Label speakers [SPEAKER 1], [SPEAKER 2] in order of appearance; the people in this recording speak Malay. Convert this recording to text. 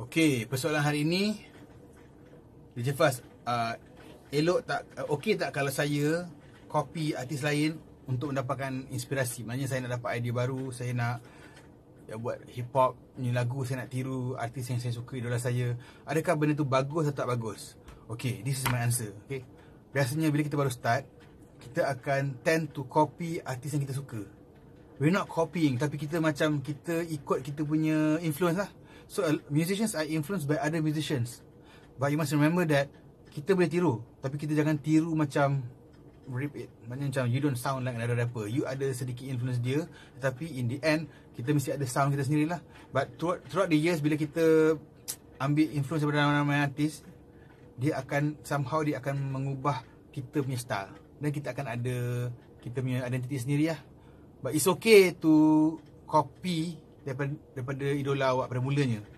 [SPEAKER 1] Okey, persoalan hari ini, DJ Faz, elok tak, okey tak kalau saya copy artis lain untuk mendapatkan inspirasi? Maknanya saya nak dapat idea baru, saya nak buat hip hop ni lagu, saya nak tiru artis yang saya suka, idola saya. Adakah benda tu bagus atau tak bagus? Okey, this is my answer. Okey, biasanya bila kita baru start, kita akan tend to copy artis yang kita suka. We're not copying, tapi kita macam kita ikut kita punya influence lah. So musicians are influenced by other musicians, but you must remember that kita boleh tiru, tapi kita jangan tiru macam rip it. Maknanya macam you don't sound like another rapper. You ada sedikit influence dia, tetapi in the end kita mesti ada sound kita sendirilah. But throughout the years, bila kita ambil influence daripada ramai-ramai artis, dia akan somehow dia akan mengubah kita punya style, dan kita akan ada kita punya identiti sendiri lah. But it's okay to copy daripada idola awak pada mulanya.